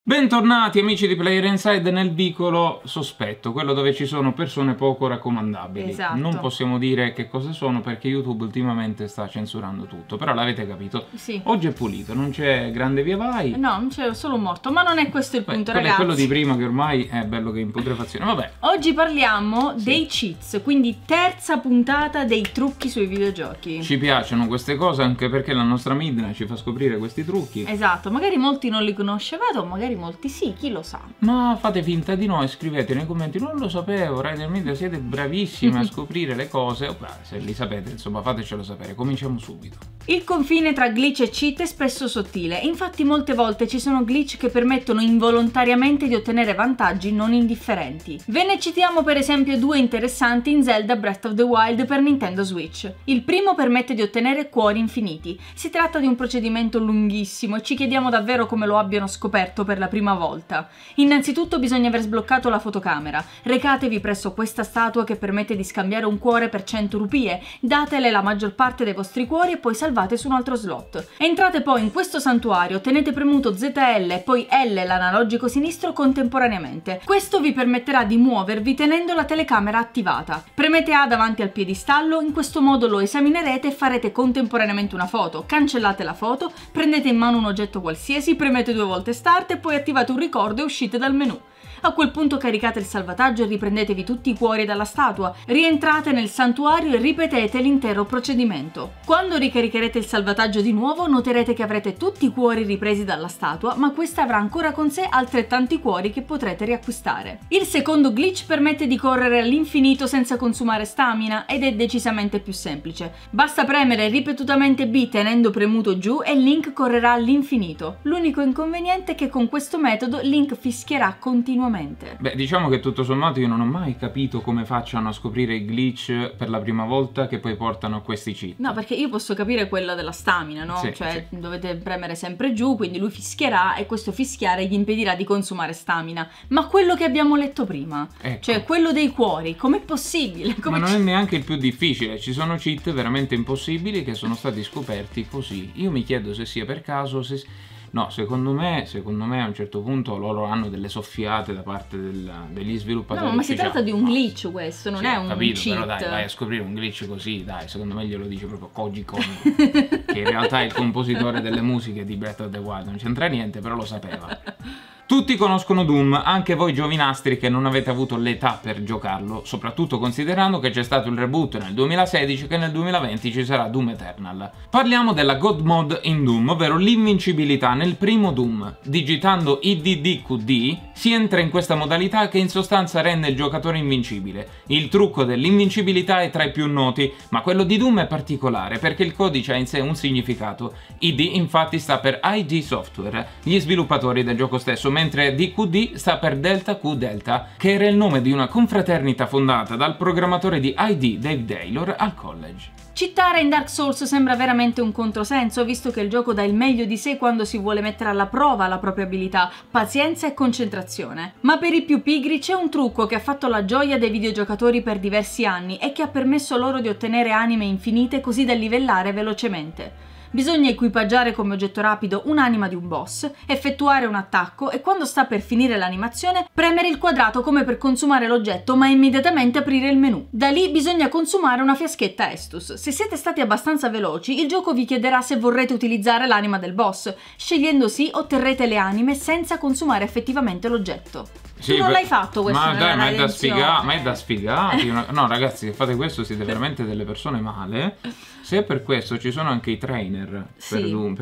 Bentornati amici di Player Inside nel vicolo sospetto, quello dove ci sono persone poco raccomandabili. Esatto. Non possiamo dire che cosa sono perché YouTube ultimamente sta censurando tutto, però l'avete capito. Sì. Oggi è pulito, non c'è grande via vai. No, non c'è solo un morto, ma non è questo il punto, quello ragazzi. è quello di prima che ormai è bello che in putrefazione, vabbè. Oggi parliamo dei cheats, quindi terza puntata dei trucchi sui videogiochi. Ci piacciono queste cose anche perché la nostra Midna ci fa scoprire questi trucchi. Esatto, magari molti non li conoscevate o magari molti sì, chi lo sa. Ma fate finta di no e scrivete nei commenti: non lo sapevo, Rider Media siete bravissimi a scoprire le cose. Beh, se li sapete, insomma, fatecelo sapere. Cominciamo subito. Il confine tra glitch e cheat è spesso sottile, infatti molte volte ci sono glitch che permettono involontariamente di ottenere vantaggi non indifferenti. Ve ne citiamo per esempio due interessanti in Zelda Breath of the Wild per Nintendo Switch. Il primo permette di ottenere cuori infiniti. Si tratta di un procedimento lunghissimo e ci chiediamo davvero come lo abbiano scoperto per la prima volta. Innanzitutto bisogna aver sbloccato la fotocamera. Recatevi presso questa statua che permette di scambiare un cuore per 100 rupie, datele la maggior parte dei vostri cuori e poi salvate su un altro slot. Entrate poi in questo santuario, tenete premuto ZL e poi L l'analogico sinistro contemporaneamente. Questo vi permetterà di muovervi tenendo la telecamera attivata. Premete A davanti al piedistallo, in questo modo lo esaminerete e farete contemporaneamente una foto. Cancellate la foto, prendete in mano un oggetto qualsiasi, premete 2 volte Start e poi attivate un ricordo e uscite dal menu. A quel punto caricate il salvataggio e riprendetevi tutti i cuori dalla statua, rientrate nel santuario e ripetete l'intero procedimento. Quando ricaricherete il salvataggio di nuovo noterete che avrete tutti i cuori ripresi dalla statua, ma questa avrà ancora con sé altrettanti cuori che potrete riacquistare. Il secondo glitch permette di correre all'infinito senza consumare stamina ed è decisamente più semplice. Basta premere ripetutamente B tenendo premuto giù e Link correrà all'infinito. L'unico inconveniente è che con questo metodo Link fischierà continuamente. Beh, diciamo che tutto sommato io non ho mai capito come facciano a scoprire i glitch per la prima volta che poi portano a questi cheat. No, perché io posso capire quella della stamina, no? Sì, cioè sì. dovete premere sempre giù, quindi lui fischierà e questo fischiare gli impedirà di consumare stamina. Ma quello che abbiamo letto prima, Ecco. cioè quello dei cuori, com'è possibile? Ma non è neanche il più difficile, ci sono cheat veramente impossibili che sono stati scoperti così. Io mi chiedo se sia per caso, se... No, secondo me a un certo punto loro hanno delle soffiate da parte degli sviluppatori. No, ma si ufficiali. tratta di un glitch questo, non Sì, è ho un capito, cheat. però dai, vai a scoprire un glitch così, dai, secondo me glielo dice proprio Koji Kondo, che in realtà è il compositore delle musiche di Breath of the Wild, non c'entra niente, però lo sapeva. Tutti conoscono Doom, anche voi giovinastri che non avete avuto l'età per giocarlo, soprattutto considerando che c'è stato il reboot nel 2016 e che nel 2020 ci sarà Doom Eternal. Parliamo della God Mod in Doom, ovvero l'invincibilità nel primo Doom. Digitando IDDQD si entra in questa modalità che in sostanza rende il giocatore invincibile. Il trucco dell'invincibilità è tra i più noti, ma quello di Doom è particolare perché il codice ha in sé un significato. ID infatti sta per ID Software, gli sviluppatori del gioco stesso, mentre DQD sta per Delta Q Delta, che era il nome di una confraternita fondata dal programmatore di ID Dave Taylor al college. Cheatare in Dark Souls sembra veramente un controsenso, visto che il gioco dà il meglio di sé quando si vuole mettere alla prova la propria abilità, pazienza e concentrazione. Ma per i più pigri c'è un trucco che ha fatto la gioia dei videogiocatori per diversi anni e che ha permesso loro di ottenere anime infinite così da livellare velocemente. Bisogna equipaggiare come oggetto rapido un'anima di un boss, effettuare un attacco e quando sta per finire l'animazione premere il quadrato come per consumare l'oggetto ma immediatamente aprire il menu. Da lì bisogna consumare una fiaschetta Estus. Se siete stati abbastanza veloci il gioco vi chiederà se vorrete utilizzare l'anima del boss. Scegliendo sì otterrete le anime senza consumare effettivamente l'oggetto. Sì, tu non l'hai fatto questo ma dai, nella ma è da redenzione. sfigati, ma è da sfigati. No ragazzi, se fate questo siete veramente delle persone male. Se è per questo ci sono anche i trainer Sì.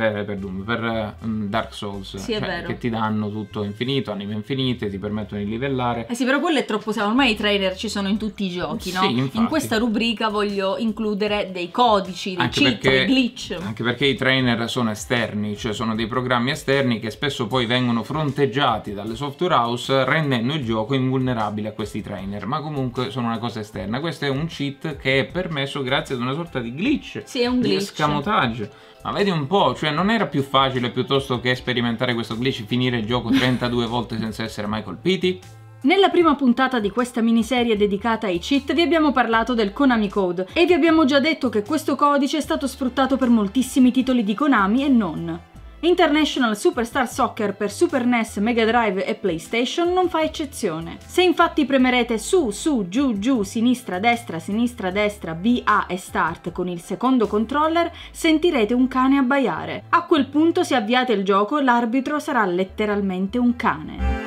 per Dark Souls, Sì, è vero. che ti danno tutto infinito, anime infinite, ti permettono di livellare. Eh sì, però quello è troppo semplice. Ormai i trainer ci sono in tutti i giochi, no? Sì, infatti. In questa rubrica voglio includere dei codici, dei Anche cheat, perché- dei glitch. Anche perché i trainer sono esterni, cioè sono dei programmi esterni che spesso poi vengono fronteggiati dalle software house rendendo il gioco invulnerabile a questi trainer, ma comunque sono una cosa esterna. Questo è un cheat che è permesso grazie ad una sorta di glitch, Sì, è un di glitch. escamotage. Ma vedi un po', cioè non era più facile piuttosto che sperimentare questo glitch finire il gioco 32 volte senza essere mai colpiti? Nella prima puntata di questa miniserie dedicata ai cheat vi abbiamo parlato del Konami Code e vi abbiamo già detto che questo codice è stato sfruttato per moltissimi titoli di Konami e non. International Superstar Soccer per Super NES, Mega Drive e PlayStation non fa eccezione. Se infatti premerete su, su, giù, giù, sinistra, destra, B, A e Start con il secondo controller, sentirete un cane abbaiare. A quel punto, se avviate il gioco, l'arbitro sarà letteralmente un cane.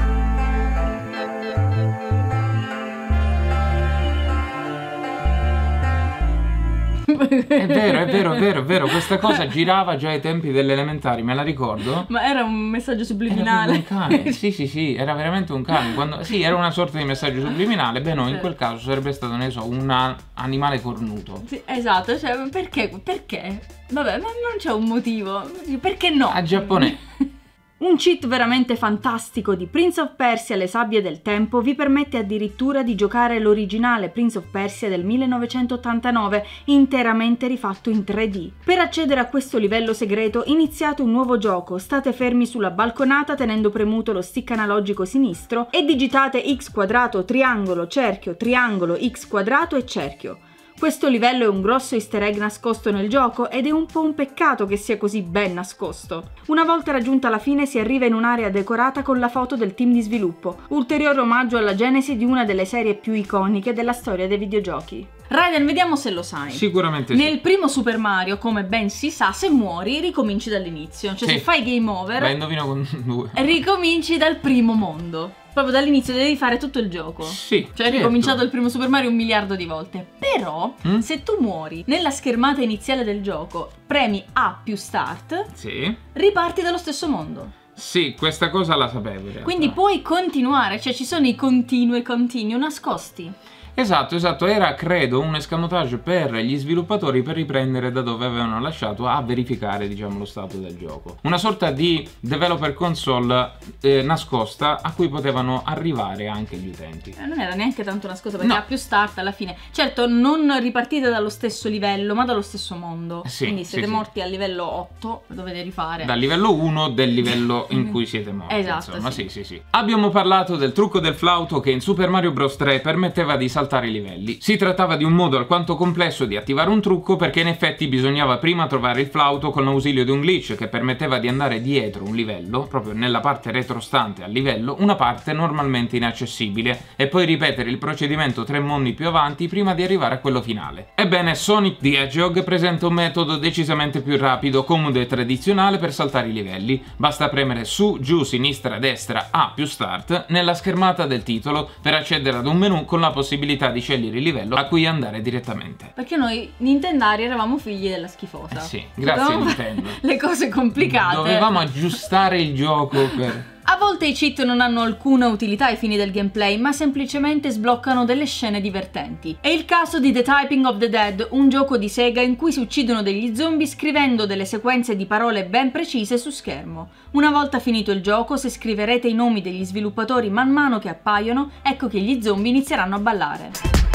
È vero, questa cosa girava già ai tempi delle elementari, me la ricordo. Ma era un messaggio subliminale. Era un cane, sì, era veramente un cane. Sì, era una sorta di messaggio subliminale, beh no, in quel caso sarebbe stato, ne so, un animale cornuto. Sì, esatto, cioè, perché? Vabbè, ma non c'è un motivo, perché no? A giapponese. Un cheat veramente fantastico di Prince of Persia: Le sabbie del tempo vi permette addirittura di giocare l'originale Prince of Persia del 1989 interamente rifatto in 3D. Per accedere a questo livello segreto iniziate un nuovo gioco, state fermi sulla balconata tenendo premuto lo stick analogico sinistro e digitate x quadrato, triangolo, x quadrato e cerchio. Questo livello è un grosso easter egg nascosto nel gioco ed è un po' un peccato che sia così ben nascosto. Una volta raggiunta la fine si arriva in un'area decorata con la foto del team di sviluppo, ulteriore omaggio alla genesi di una delle serie più iconiche della storia dei videogiochi. Raiden, vediamo se lo sai. Sicuramente sì. Nel primo Super Mario, come ben si sa, se muori ricominci dall'inizio. Cioè, se fai game over, la indovino con 2. Ricominci dal primo mondo. Proprio dall'inizio devi fare tutto il gioco. Sì. Cioè hai ricominciato il primo Super Mario 1 miliardo di volte. Però, se tu muori nella schermata iniziale del gioco, premi A più Start, riparti dallo stesso mondo. Sì, questa cosa la sapevo in realtà. Quindi puoi continuare, cioè ci sono i continui nascosti. Esatto, era credo un escamotage per gli sviluppatori per riprendere da dove avevano lasciato a verificare, diciamo, lo stato del gioco. Una sorta di developer console nascosta a cui potevano arrivare anche gli utenti. Non era neanche tanto nascosta perché ha più start alla fine. Certo, non ripartite dallo stesso livello ma dallo stesso mondo. Quindi siete morti al livello 8, dovete rifare. Dal livello 1 del livello in cui siete morti. Esatto, insomma, sì. Abbiamo parlato del trucco del flauto che in Super Mario Bros 3 permetteva di saltare i livelli. Si trattava di un modo alquanto complesso di attivare un trucco perché in effetti bisognava prima trovare il flauto con l'ausilio di un glitch che permetteva di andare dietro un livello, proprio nella parte retrostante al livello, una parte normalmente inaccessibile, e poi ripetere il procedimento 3 mondi più avanti prima di arrivare a quello finale. Ebbene, Sonic the Hedgehog presenta un metodo decisamente più rapido, comodo e tradizionale per saltare i livelli. Basta premere su, giù, sinistra, destra, A più Start nella schermata del titolo per accedere ad un menu con la possibilità di scegliere il livello a cui andare direttamente. Perché noi nintendari eravamo figli della schifosa. Sì, grazie Nintendo. Le cose complicate. Dovevamo aggiustare il gioco per... A volte i cheat non hanno alcuna utilità ai fini del gameplay, ma semplicemente sbloccano delle scene divertenti. È il caso di The Typing of the Dead, un gioco di Sega in cui si uccidono degli zombie scrivendo delle sequenze di parole ben precise su schermo. Una volta finito il gioco, se scriverete i nomi degli sviluppatori man mano che appaiono, ecco che gli zombie inizieranno a ballare.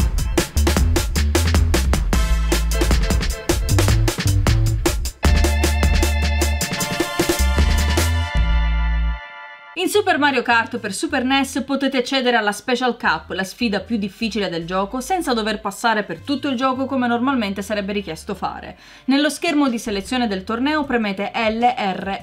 In Super Mario Kart per Super NES potete accedere alla Special Cup, la sfida più difficile del gioco, senza dover passare per tutto il gioco come normalmente sarebbe richiesto fare. Nello schermo di selezione del torneo premete LR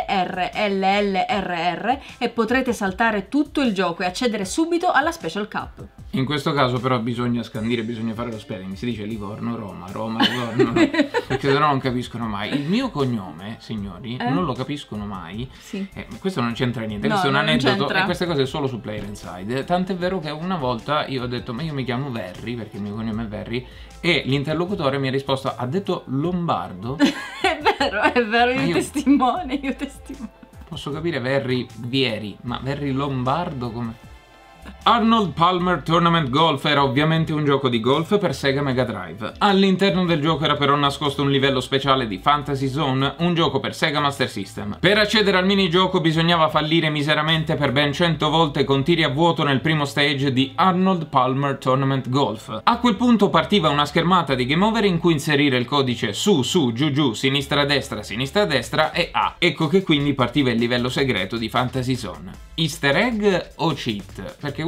e potrete saltare tutto il gioco e accedere subito alla Special Cup. In questo caso però bisogna scandire, bisogna fare lo spelling, si dice Livorno, Roma, Livorno, no, perché sennò non capiscono mai. Il mio cognome, signori, non lo capiscono mai. Sì. Questo non c'entra niente, questo è un aneddoto e queste cose sono solo su Player Inside. Tant'è vero che una volta io ho detto ma io mi chiamo Verri, perché il mio cognome è Verri, e l'interlocutore mi ha risposto, ha detto Lombardo. È vero, io testimone. Posso capire Verri Vieri, ma Verri Lombardo come... Arnold Palmer Tournament Golf era ovviamente un gioco di golf per Sega Mega Drive. All'interno del gioco era però nascosto un livello speciale di Fantasy Zone, un gioco per Sega Master System. Per accedere al minigioco bisognava fallire miseramente per ben 100 volte con tiri a vuoto nel primo stage di Arnold Palmer Tournament Golf. A quel punto partiva una schermata di game over in cui inserire il codice su, giù, giù, sinistra, destra e A. Ecco che quindi partiva il livello segreto di Fantasy Zone. Easter egg o cheat? Perché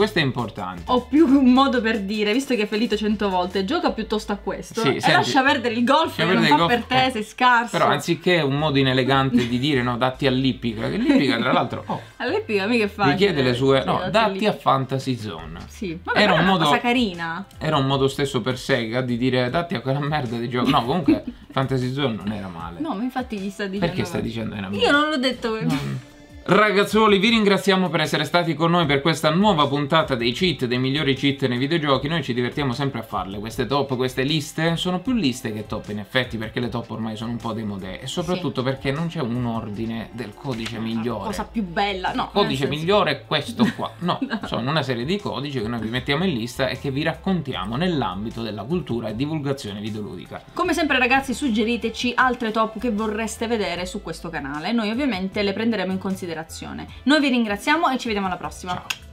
questo è importante. Ho più un modo per dire, visto che hai fallito 100 volte, gioca piuttosto a questo Sì, e senti, lascia perdere il golf che non fa per te, sei scarso. Però anziché un modo inelegante di dire no, datti all'ippica, che l'ippica tra l'altro all'ippica mica è facile. richiede le sue... Sì, No, datti a Fantasy Zone. Sì, vabbè, Era un una modo... cosa carina. Era un modo stesso per Sega di dire datti a quella merda di gioco. No, comunque Fantasy Zone non era male. No, ma infatti gli sta dicendo... Perché stai dicendo era male? Io non l'ho detto. Ragazzuoli, vi ringraziamo per essere stati con noi per questa nuova puntata dei cheat, dei migliori cheat nei videogiochi. Noi ci divertiamo sempre a farle, queste top, queste liste. Sono più liste che top in effetti, perché le top ormai sono un po' démodé. E soprattutto perché non c'è un ordine del codice migliore. Cosa più bella, no. Il codice migliore è questo qua. No, sono una serie di codici che noi vi mettiamo in lista e che vi raccontiamo nell'ambito della cultura e divulgazione videoludica. Come sempre ragazzi, suggeriteci altre top che vorreste vedere su questo canale. Noi ovviamente le prenderemo in considerazione. Noi vi ringraziamo e ci vediamo alla prossima. Ciao.